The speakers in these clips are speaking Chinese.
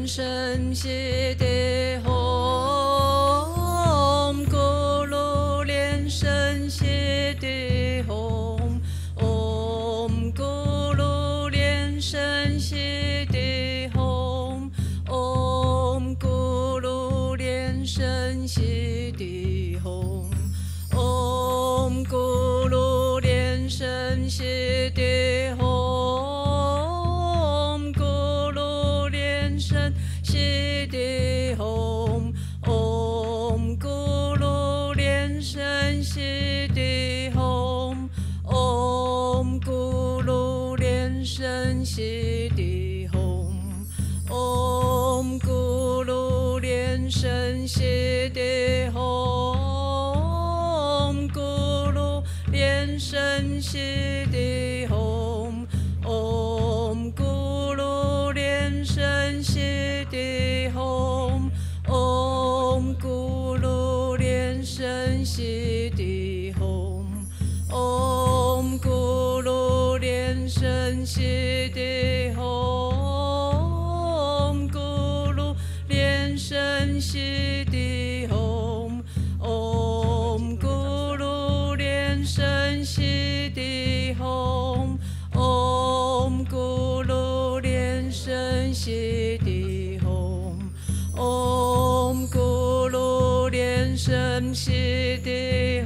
莲神悉地吽，咕噜莲神悉地吽，唵咕噜莲神悉地吽，唵咕噜莲神悉地吽，唵咕噜莲神悉地吽。悉地吽，唵咕噜莲神悉地吽，唵咕噜莲神悉地吽，唵咕噜莲神悉地吽，咕噜莲神悉地吽，唵咕噜莲神悉地吽，唵咕噜莲神悉地吽，唵咕噜莲神悉地吽，咕噜莲神悉地吽，唵咕噜莲神悉地吽，唵咕噜莲神悉地吽，唵咕噜莲神悉地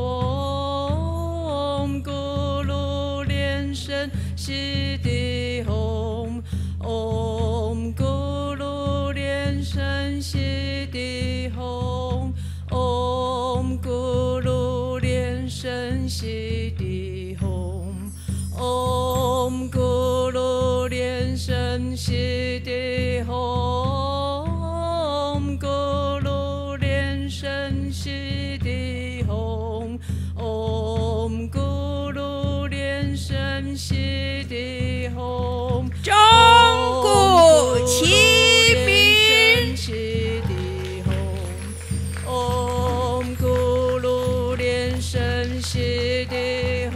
吽，咕噜莲神悉地吽，唵咕噜莲神悉地吽，唵咕噜莲神悉地吽，唵咕噜莲神悉地吽，咕噜莲神悉地吽，唵咕噜莲神悉地吽， 钟鼓齐鸣， 唵咕噜莲神悉地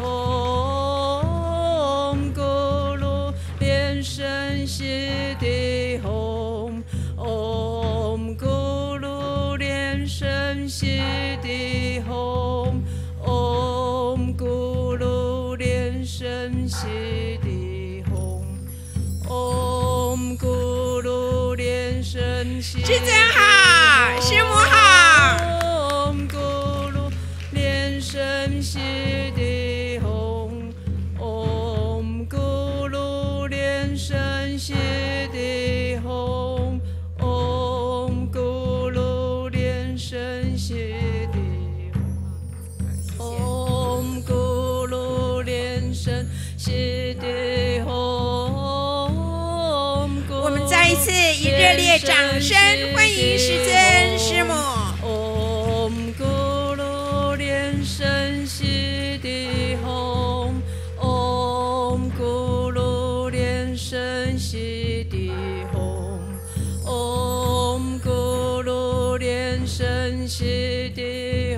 吽，咕噜莲神悉地吽，唵咕噜莲神悉地吽，唵咕噜莲神悉地吽，唵咕噜莲神悉地吽。 师尊好，师母好。 唵咕噜莲神悉地吽，唵咕噜莲神悉地吽，唵咕噜莲神悉地吽，唵咕噜莲神悉地吽。 我们再一次以热烈掌声欢迎师尊师母。 唵咕噜莲神悉地吽，唵咕噜莲神悉地吽，唵咕噜莲神悉地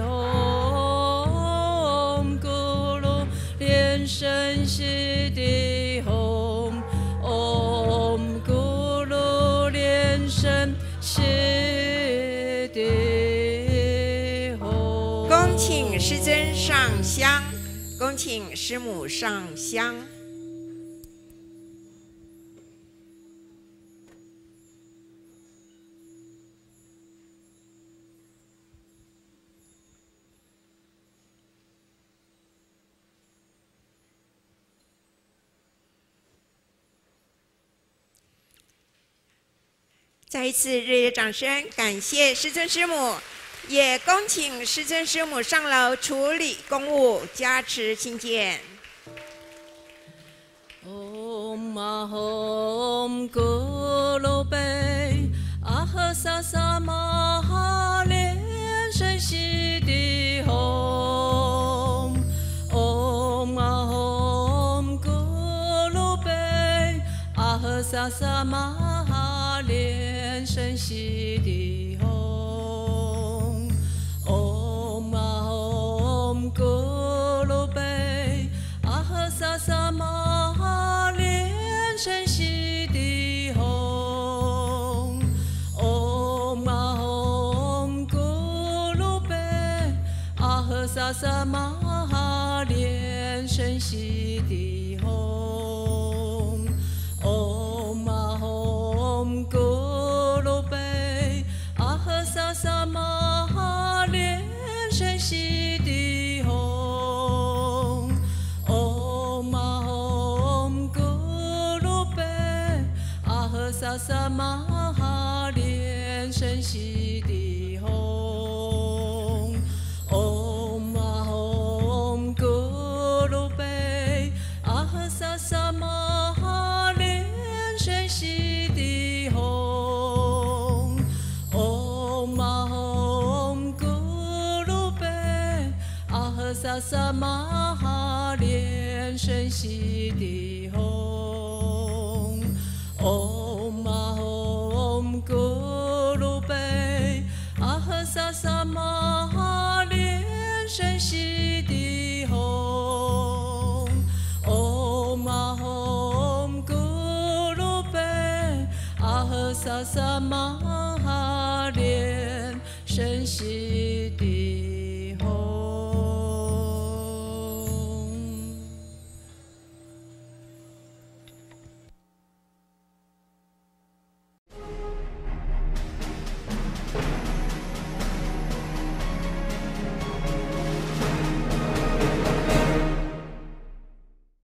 吽，咕噜莲神悉地吽，唵咕噜莲神悉地吽。 恭请师尊上香，恭请师母上香。再一次热烈掌声，感谢师尊师母，也恭请师尊师母上楼处理公务，加持亲见。 Om Ahom Guru Bei Ahasa Sama Liên Sân Si Di Hom Om Ahom Guru Bei Ahasa Sama Liên Sân Si Di Hom Om Ahom Guru Bei Ahasa Sama 神悉地吽， 萨萨玛哈莲神悉地吽。唵嘛吽咕噜贝阿呵萨萨玛哈莲神悉地吽。唵嘛吽咕噜贝阿呵萨萨玛哈莲神悉地吽。唵嘛吽咕噜贝阿呵萨萨玛哈莲神悉地吽。唵嘛吽咕噜贝阿呵萨萨玛哈莲神悉地吽。唵嘛吽咕噜贝阿呵萨萨玛哈莲神悉地吽。唵嘛吽咕噜贝阿呵萨萨玛哈莲神悉地